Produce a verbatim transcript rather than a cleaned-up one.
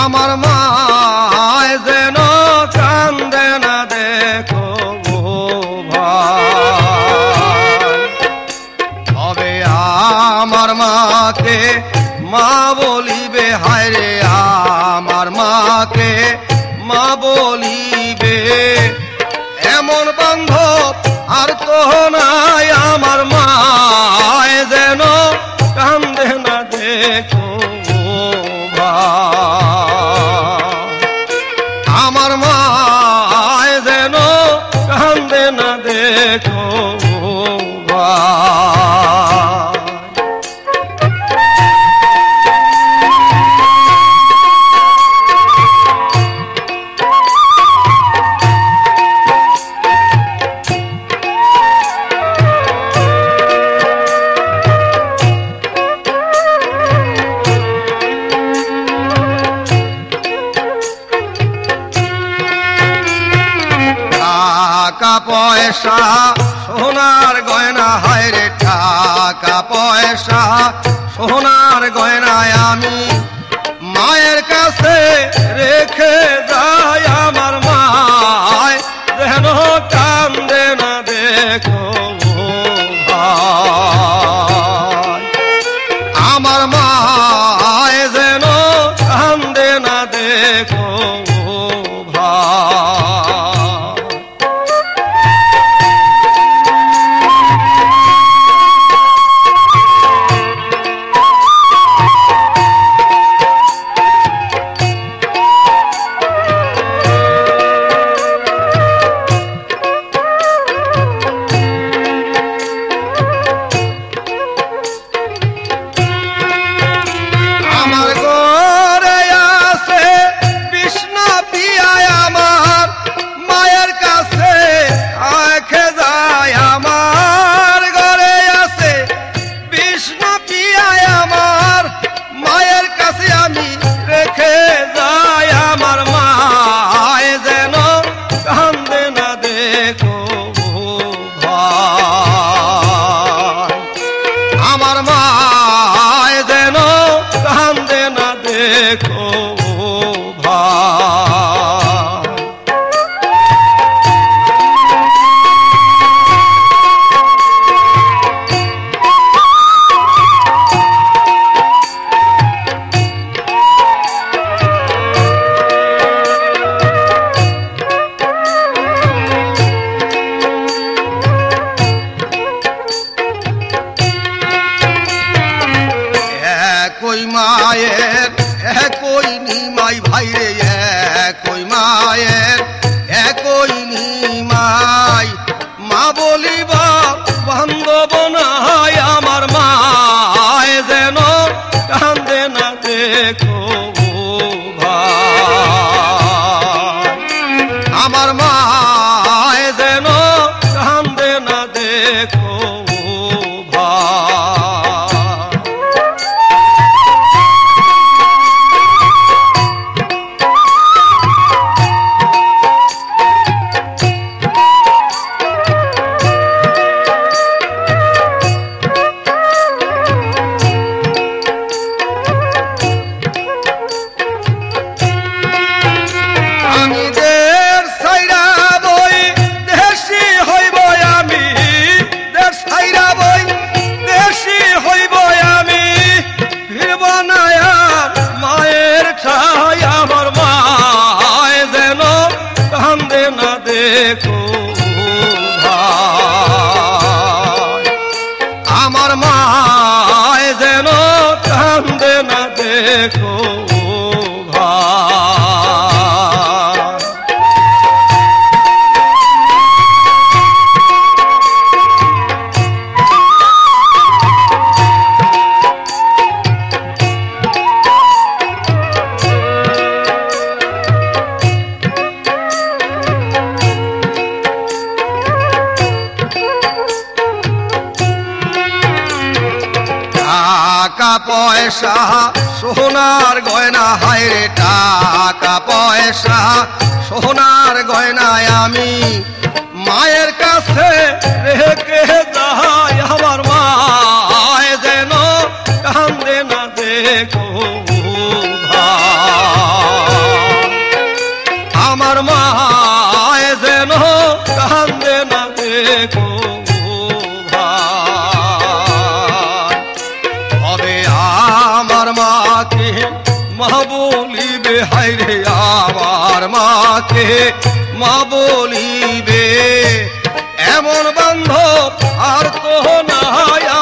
আমার মায় যেন কান্দে না দেখো ভাই। তবে আমার মাকে মা বলিবে, হায় রে আমার মাকে মা বলিবে। এমন বান্ধব আর তো নাই, আমার মায় যেন কান্দে না দেখো আমার মায় যেন কান্দে না দেখো টাকা পয়সা সোনার গয়না, হায় রে টাকা পয়সা সোনার গয়নায় আমি মায়ের কাছে রেখে যাই। আমার মায় যেন কান্দে না দেখো ভাই। আমার মায় যেন কান্দে না দেখো ভাই। আমার মায় যেন কান্দে না দেখো ভাই। একই মায়ের একই নিমাই, ভাই রে একই মায়ের একই নিমাই। মা বলিবা বান্ধব নাই, আমার মায় যেন কান্দে না দেখো ভাই। আমার মায় যেন কান্দে না দেখো ভাই। দেখো ভাই। আমার মায় যেন কান্দে না দেখো ভাই। টাকা পয়সা সোনার গয়না, হায় রে টাকা পয়সা সোনার গয়নায় আমি মায়ের কাছে রেখে যাই। আমার মায় যেন কান্দে না দেখো ভাই। মা বলিবে হায়রে আমার মাকে মা বলিবে এমন বান্ধব আর তো নাই